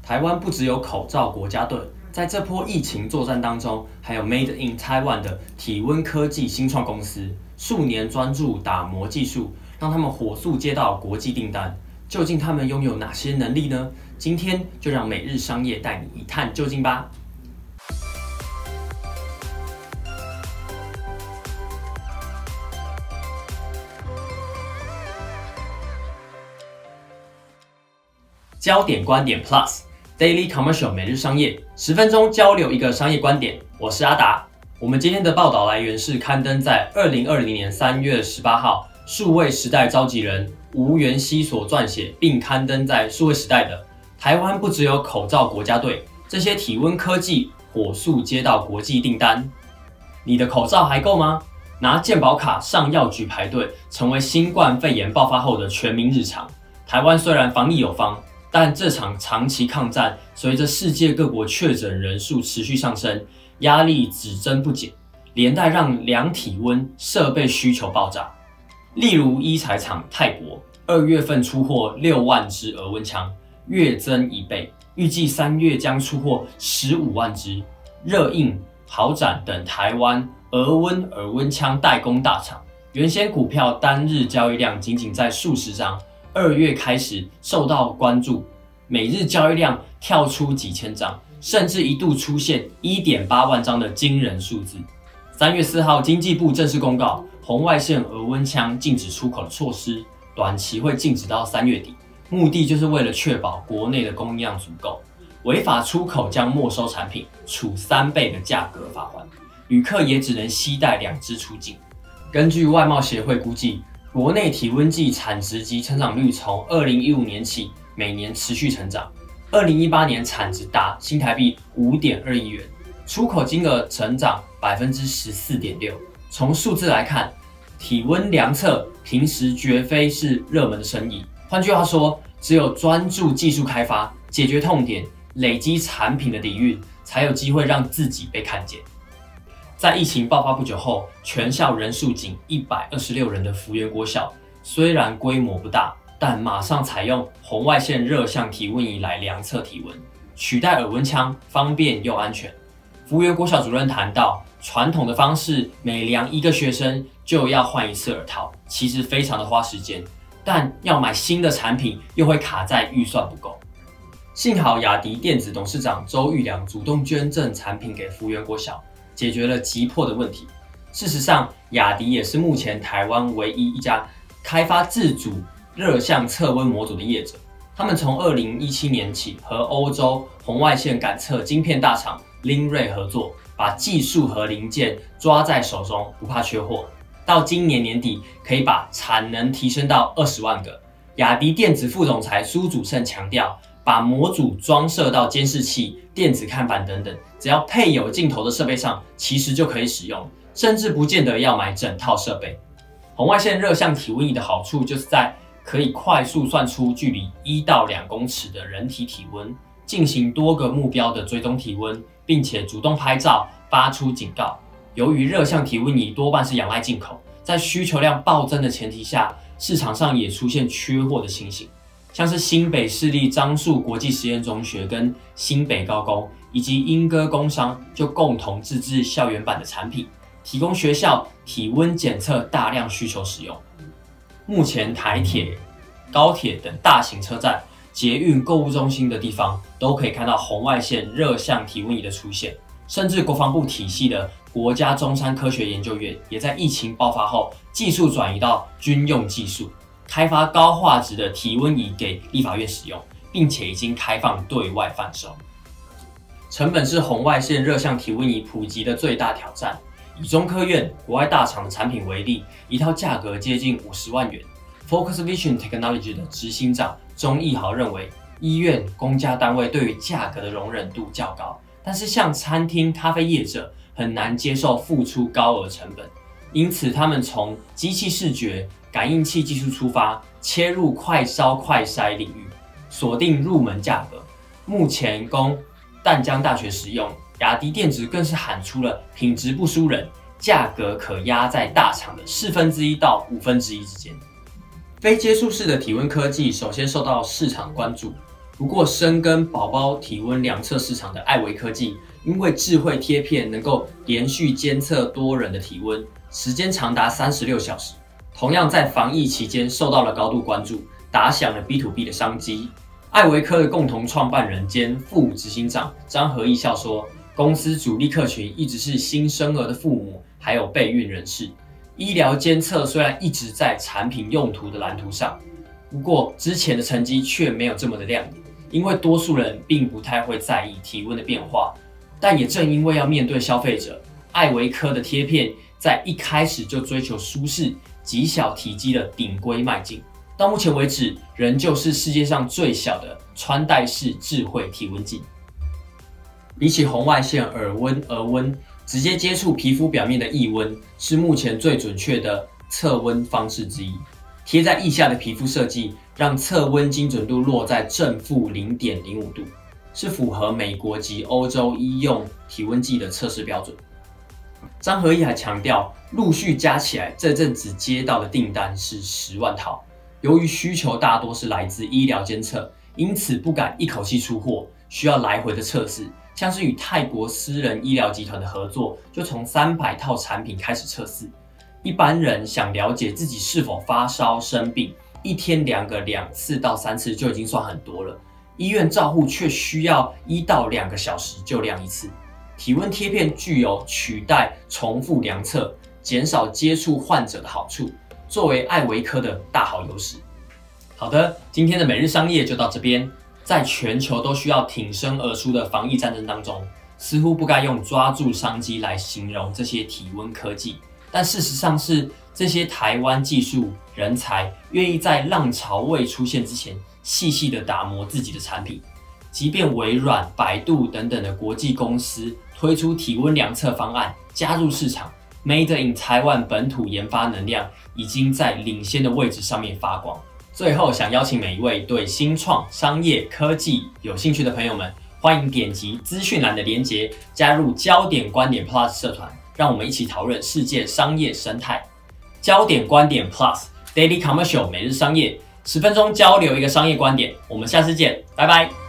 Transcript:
台湾不只有口罩国家队，在这波疫情作战当中，还有 Made in Taiwan 的体温科技新创公司，数年专注打磨技术，让他们火速接到国际订单。究竟他们拥有哪些能力呢？今天就让每日商业带你一探究竟吧。焦点观点 Plus Daily Commercial 每日商业，10分钟交流一个商业观点。我是阿达。我们今天的报道来源是刊登在2020年3月18号数位时代召集人吴元熙所撰写，并刊登在数位时代的台湾不只有口罩国家队，这些体温科技火速接到国际订单。你的口罩还够吗？拿健保卡上药局排队，成为新冠肺炎爆发后的全民日常。台湾虽然防疫有方，但这场长期抗战，随着世界各国确诊人数持续上升，压力只增不减，连带让量体温设备需求爆炸。例如医材厂泰国2月份出货6万支额温枪，月增1倍，预计3月将出货15万支。热映、豪展等台湾额温枪代工大厂，原先股票单日交易量仅在数十张，2月开始受到关注，每日交易量跳出几千张，甚至一度出现 1.8 万张的惊人数字。3月4号，经济部正式公告红外线额温枪禁止出口的措施，短期会禁止到3月底，目的就是为了确保国内的供应量足够。违法出口将没收产品，处3倍的价格罚款，旅客也只能携带2支出境。根据外贸协会估计，国内体温计产值及成长率从2015年起每年持续成长，2018年产值达新台币5.2亿元，出口金额成长 14.6%。从数字来看，体温量测平时绝非是热门的生意。换句话说，只有专注技术开发，解决痛点，累积产品的底蕴，才有机会让自己被看见。在疫情爆发不久后，全校人数仅126人的福源国小，虽然规模不大，但马上采用红外线热像体温仪来量测体温，取代耳温枪，方便又安全。福源国小主任谈到，传统的方式每量1个学生就要换1次耳套，其实非常的花时间，但要买新的产品又会卡在预算不够。幸好雅迪电子董事长周玉良主动捐赠产品给福源国小，解决了急迫的问题。事实上，雅迪也是目前台湾唯一一家开发自主热像测温模组的业者。他们从2017年起和欧洲红外线感测晶片大厂林瑞合作，把技术和零件抓在手中，不怕缺货。到今年年底，可以把产能提升到20万个。雅迪电子副总裁苏祖胜强调，把模组装设到监视器、电子看板等等，只要配有镜头的设备上，其实就可以使用，甚至不见得要买整套设备。红外线热像体温仪的好处就是在可以快速算出距离1到2公尺的人体体温，进行多个目标的追踪体温，并且主动拍照发出警告。由于热像体温仪多半是仰赖进口，在需求量暴增的前提下，市场上也出现缺货的情形。像是新北市立樟树国际实验中学跟新北高工以及莺歌工商就共同自制校园版的产品，提供学校体温检测大量需求使用。目前台铁、高铁等大型车站、捷运购物中心的地方，都可以看到红外线热像体温仪的出现。甚至国防部体系的国家中山科学研究院，也在疫情爆发后，技术转移到军用技术，开发高画质的体温仪给立法院使用，并且已经开放对外贩售。成本是红外线热像体温仪普及的最大挑战。以中科院国外大厂的产品为例，一套价格接近50万元。Focus Vision Technology 的执行长钟义豪认为，医院、公家单位对于价格的容忍度较高，但是像餐厅、咖啡业者很难接受付出高额成本，因此他们从机器视觉、感应器技术出发，切入快烧快筛领域，锁定入门价格。目前供淡江大学使用，雅迪电子更是喊出了品质不输人，价格可压在大厂的1/4到1/5之间。非接触式的体温科技首先受到市场关注， 不过，深耕宝宝体温量测市场的艾维科技，因为智慧贴片能够连续监测多人的体温，时间长达36小时，同样在防疫期间受到了高度关注，打响了 B to B 的商机。艾维科的共同创办人兼副执行长张和义笑说，公司主力客群一直是新生儿的父母，还有备孕人士。医疗监测虽然一直在产品用途的蓝图上，不过之前的成绩却没有这么的亮眼，因为多数人并不太会在意体温的变化。但也正因为要面对消费者，艾维科的贴片在一开始就追求舒适、极小体积的顶规迈进。到目前为止，仍旧是世界上最小的穿戴式智慧体温计。比起红外线耳温、额温，直接接触皮肤表面的腋温是目前最准确的测温方式之一。贴在腋下的皮肤设计，让测温精准度落在正负 0.05 度，是符合美国及欧洲医用体温计的测试标准。张和义还强调，陆续加起来，这阵子接到的订单是10万套。由于需求大多是来自医疗监测，因此不敢一口气出货，需要来回的测试。像是与泰国私人医疗集团的合作，就从300套产品开始测试。一般人想了解自己是否发烧生病，一天量个2次到3次就已经算很多了。医院照护却需要1到2个小时就量一次。体温贴片具有取代重复量测、减少接触患者的好处，作为艾维科的大好优势。好的，今天的每日商业就到这边。在全球都需要挺身而出的防疫战争当中，似乎不该用抓住商机来形容这些体温科技，但事实上是这些台湾技术人才愿意在浪潮未出现之前，细细的打磨自己的产品。即便微软、百度等等的国际公司推出体温量测方案加入市场， Made in Taiwan 本土研发能量已经在领先的位置上面发光。最后，想邀请每一位对新创、商业、科技有兴趣的朋友们，欢迎点击资讯栏的连结，加入焦点观点 Plus 社团，让我们一起讨论世界商业生态。焦点观点 Plus Daily Commercial 每日商业，10分钟交流一个商业观点。我们下次见，拜拜。